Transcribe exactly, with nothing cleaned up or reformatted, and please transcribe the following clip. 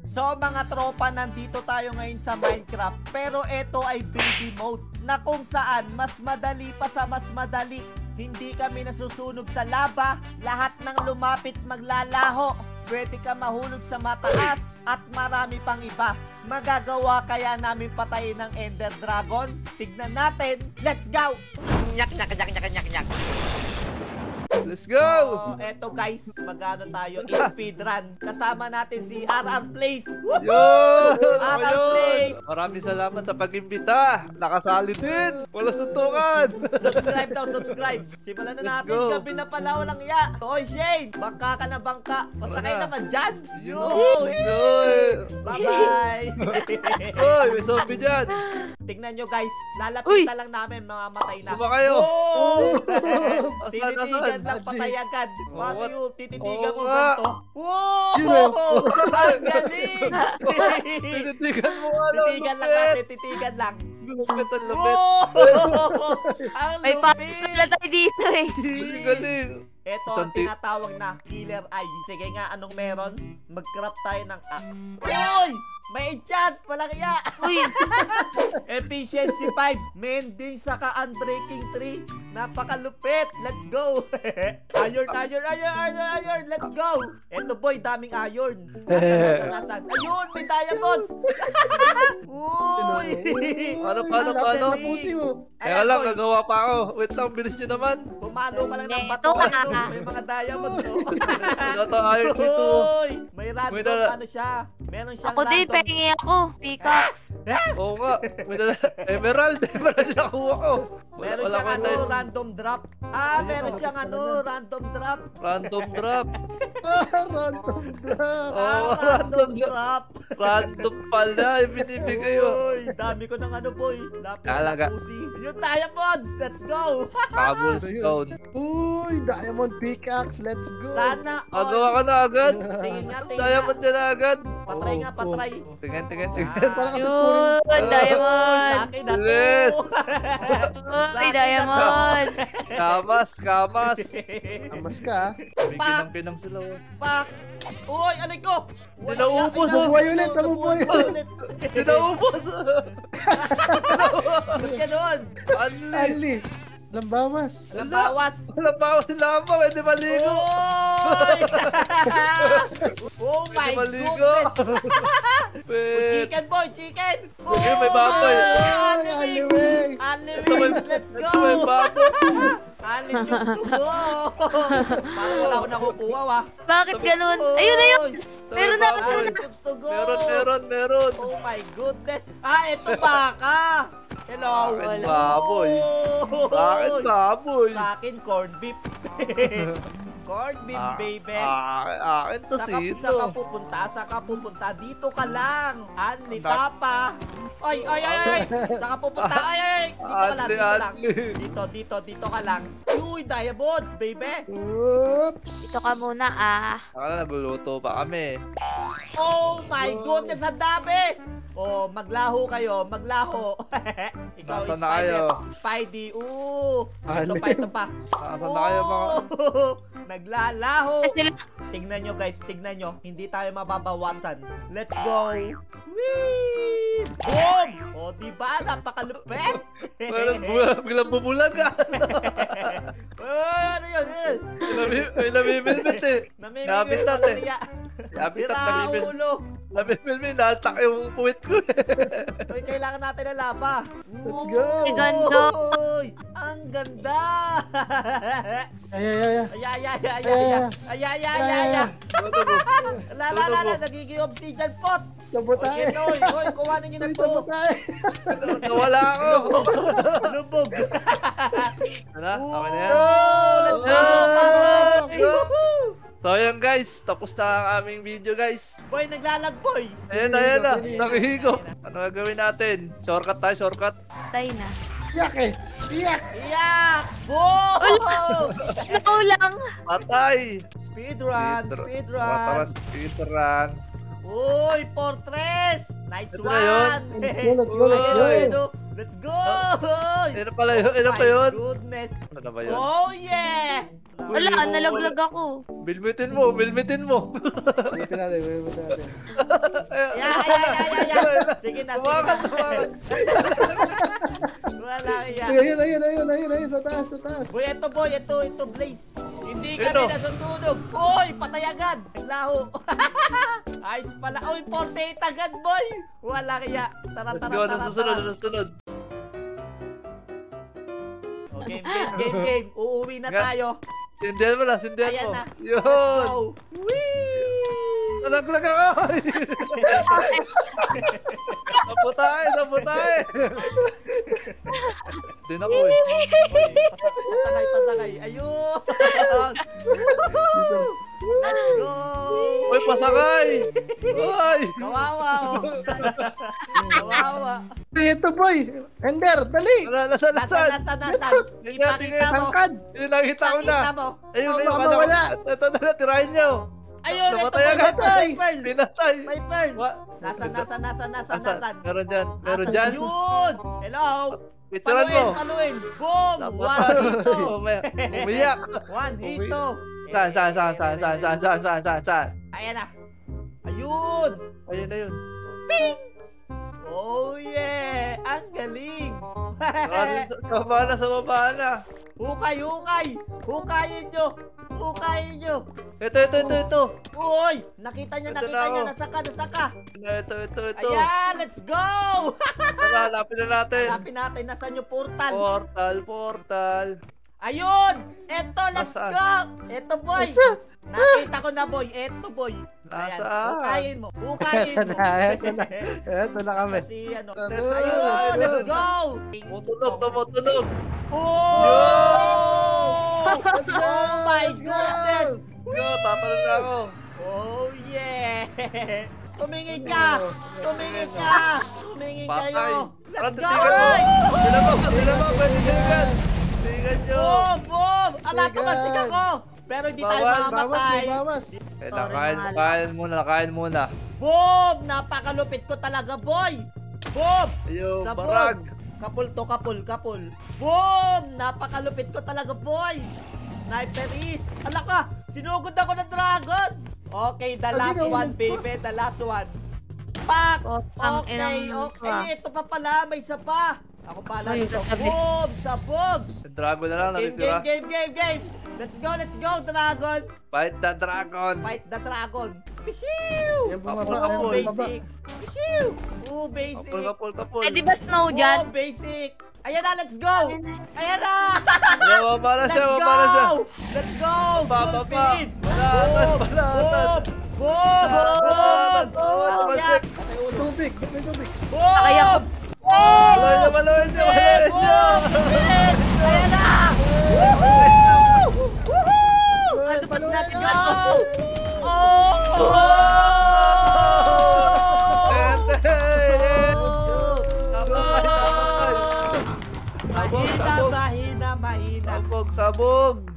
So mga tropa, nandito tayo ngayon sa Minecraft. Pero ito ay baby mode, na kung saan mas madali pa sa mas madali. Hindi kami nasusunog sa lava. Lahat ng lumapit maglalaho. Pwede ka mahulog sa mataas at marami pang iba. Magagawa kaya namin patayin ng Ender Dragon? Tignan natin. Let's go! Nyak, nyak, nyak, nyak, nyak, nyak. Let's go! So, eto guys, magano tayo, speedrun. Kasama natin si R R Plays. Yo! R R Plays! Maraming salamat sa pag-imbita. Nakasali din. Wala suntukan. Subscribe daw, subscribe. Simulan na Let's natin. go. Gabi na pala, walang iya. Hoy, Shane! Bangka ka na bangka. Pasakay Wala. naman dyan. Yo! Yo! Bye-bye! Hoy, may zombie dyan. Tingnan nyo guys, Uy! lalapit lang namin, mga matay na. Suma kayo. Oh! Asan, Tinitigan asan? lang, patay agad. Oh, Paano what? yun? Tititigan Oo ko nga. ganito. Wow! Sino? Ang galing! Tinitigan mo nga lang. Titigan lang lupit. natin, titigan lang. Lupit ang lupit. Wow! Ang May lupit! pasala tayo dito eh. Galing, galing. Ito ang Isang tip. tinatawag na killer eye. Sige nga, anong meron? Mag-craft tayo ng axe. Uy! May enchant! Walang iya! Uy, Efficiency five. Mending saka unbreaking three. Napakalupit. Let's go. Iron, iron, iron, iron, iron. Let's go. Eto boy, daming iron. Nasaan, nasaan, nasaan? Ayun, may diamonds. Uy! Paano, paano, Ang paano? galing. Pusi mo. Kaya Ayan, lang, boy. gagawa pa ako. Wait lang, bilis nyo naman. Pumalo ka lang ng Eto bato. ka. Ano, may mga diamonds. Oh. Wala to iron dito. Uy! May random, May dala- ano siya? Meron siyang ako din, random. pengi ako. Pickaxe. Oo nga. May dala. Emerald. Emerald siya nakuha ko. Wala, Meron wala siyang ko ano, tayo. random drop. Ah, meron siyang ano, random drop. Random drop. Random drop. Oo, Ah, random random drop. drop. Random pala. Ibinibigay yun. Uy, dami ko ng ano, boy. Lapis Talaga. na pusi. Yung diamonds, let's go. Cobblestone. Uy, diamond pickaxe. Let's go. Sana all. Agawa ka na agad. Tingin nga, tingin Diamond nga. ka na agad. Patry nga, patry. Tingnan, tingnan, tingnan. Ah, Parang kasi Yun, Sa diamond. akin na to. Yes. Uy, diamonds. Kamas, kamas. Amas ka. May kinang-kinang sila. oh. Pak. Uy, alay ko. Hindi naubos, Wala, oh. Nabuhay ulit, nabuhay ulit. Hindi naubos. Ba't ganun? Anli. Ali. Lambawas. Nabawas. Wala pa ako lamang. Hindi maligo. Uy! Oh my Hindi maligo. goodness. Pet. Chicken boy, chicken. Ayun, may baboy. Unli Ali wings. Wing. Unli Ito may, wings, let's go. ito may baboy. Unli wings to go. Parang wala ko nakukuha, wa. Bakit ganun? Ayun, ayun. Ito may Meron na, baboy. meron Unli wings to go. Meron, meron, meron. Oh my goodness. Ah, ito baka. Hello. Sa akin, Hello. baboy. Sa akin, baboy. Sa akin, corned beef. Corned beef, Ah, baby. ah, Akin to Saka, sito. saka pupunta, saka pupunta. Dito ka lang. Anli, tapa. Ay, ay, ay, ay. Saka pupunta. Ay, ay, ay. Dito ka lang, Anli, dito lang. anli. Dito, dito, dito ka lang. Uy, diamonds, baby. Oops. Dito ka muna ah. Akala nagluluto pa kami. Oh my goodness, ang dami. Oh, maglaho kayo, maglaho. Ikaw, Nasaan na Spider. kayo? Spidey. Ooh. Ito Alim. pa, ito pa. Nasaan na kayo mga... Oh, naglalaho. Kasi sila, Tingnan nyo guys, tingnan nyo. Hindi tayo mababawasan. Let's go. Whee! Boom! O, diba? Napakalupit. Biglang bu- Biglang bumulag ah. Oh, ano yun? Ano yun? May nami- May namimilmit eh. Namimigil Nabitat ko eh. niya. Nabitat, Sira namimil. ulo. Namimilmit. Naltak yung puwit ko eh. Uy, kailangan natin ng lava. Let's go. Uy, Ang ganda. Uy, ang ganda. Ay, ay, ay, ay. Ay, ay, ay, ay, ay, ay, ay, ay, ay, ay, ay. Ano mo? La, la, la, la, nagiging obsidian pot. Sabotahe. Oy, oy, oy, kuhanin nyo na Uy, to. sabotahe. Nawala ako. Lubog. Ano? Okay na yan. Oh, let's go. Let's go. Woohoo! So ayan guys, tapos na ang aming video guys. Boy, naglalag boy. Ayan na, ayan na. Nakihigop. Ano gagawin natin? Shortcut tayo, shortcut. tayo na. Iyak eh. Iyak. Iyak! Boom! Ikaw lang. Patay. Speedrun, Tara, speedrun. speedrun. Uy, Fortress! Nice Ito na yun. one! Let's go, let's go, let's Ayun, go. ayun, oh. Let's go! Ano pala yun? Ano pa yun? My goodness! Ano ba yun? Oh, yeah! Wala, nalaglag ako. Bilmitin mo, bilmitin mo. Ulitin natin, ulitin natin. Ayan na. ay, ay, ay. Sige na, sige Tumakas, na. tumakas. Wala kaya. Ayun, ayun, ayun, ayun, ayun, sa taas, sa taas. Boy, ito boy, ito, ito, Blaze. Hindi kami Ito. nasusunog. Uy, patay agad. Laho. Ayos pala. Uy, forty-eight agad, boy. Wala kaya. Tara, Let's tara, go, tara, ano susunod, tara. ano susunod. Oh, game, game, game, game. Uuwi na Nga. tayo. Sindihan mo na, sindihan Ayan mo. na. Yun. Let's go. Whee! Nalaglag ako. Naputay, naputay. Din ako eh. Pasak- Pasakay, pasakay. Ayun. Let's go. Uy, pasakay. Uy. Kawawa, oh. Kawawa. Ito, boy. Ender, dali. Nasa, nasa, nasa. Nasaan, nasaan, nasaan? Tingnan, Ipakita tingnan. mo. Tangkad. Yun, nakita ko na. Nakita mo. Ayun, Baka ayun. Ano, mawala. ito na, tirahin nyo. Ayun, ito Namatay may agad. pearl, may pearl. Pinatay. May pearl. Wa? Nasaan, nasaan, nasaan, nasaan, Asan? nasaan? Meron dyan. Meron Nasaan? dyan. Yun. Hello. Picturean mo. Paluin, paluin. Boom. One Napatay. hito. Umay- Umiyak. One hito. Saan, saan, saan, saan, saan, saan, saan, saan, saan, saan? Ayan na. Ayun. Ayun, ayun. Oh yeah. Ang galing. Sa sa baba na, sa baba na. Hukay, hukay. Hukayin nyo. Hukayin nyo. Ito, ito, ito, ito. Uy, nakita niya, Ito nakita na niya. ako. Nasaka, nasaka. Ito, ito, ito. Ayan, let's go. Tara, hanapin na natin. Hanapin natin, nasaan yung portal? Portal, portal. Ayun! Eto, let's Nasaan? go! Eto, boy! Nasa? Nakita ko na, boy. Eto, boy. Ayan, Nasaan? hukayin mo. Hukayin Ito mo. na, ito na. Ito na kami. Kasi ano. Ito na. Ayun, let's go! Tumutunog, tumutunog. Oh! Let's go! Oh my Let's go! goodness! Yo, tatalon na ako. Oh yeah! Tumingin ka! Tumingin ka! Tumingin Patay. kayo! Tara, Let's go! titigan mo. Sila mo, sila mo, pwede titigan. Titigan nyo. Boom! Boom! Ala, Tigan. tumasik ako! Pero hindi tayo Bawal, Bawas, may mamamatay. bawas. Kailangan, Sorry, kain, mahal. kain muna, kain muna. Boom! Napakalupit ko talaga, boy! Boom! Ayun, Sabog! barag. Kapul to, kapul, kapul. Boom! Napakalupit ko talaga, boy! Sniper is... Ala ka! Sinugod ako ng dragon! Okay, the last Ano, one, ano? baby. The last one. Pak! Oh, ang Okay, inang okay. ka. Ito pa pala. May isa pa. Ako pala. Ay, Ito. sabi. Boom! Sabog! Dragon na lang, Game, natitira. game, game, game, game! Let's go, let's go, dragon! Fight the dragon. Fight the dragon! Pishiu! Yan Kapul, bumaba, kapul. Oh, yan bumaba. basic! Pishiu! Oh, basic! Kapul, kapul, kapul. Eh, di ba snow dyan? Oh, basic! Ayan na, let's go! Ayan na! Ayun, mababa na siya, Let's mababa na siya. go! Let's go! Baba, Good baba. feed! Balatan, Boom! balatan. Boom! Boom! Balatan, Boom! balatan. Akyat! Tubig, may tubig. Boom! Sakay ako. Boom! Maloy na, maloy na, maloy Feed! na. Boom! Feed! Ayan na! Woohoo! Woohoo! Ano ba Let's naman? go! Oh! Ete! Oh! Napakay, napakay. Sabog, Mahina, sabog. mahina, mahina. Sabog, sabog.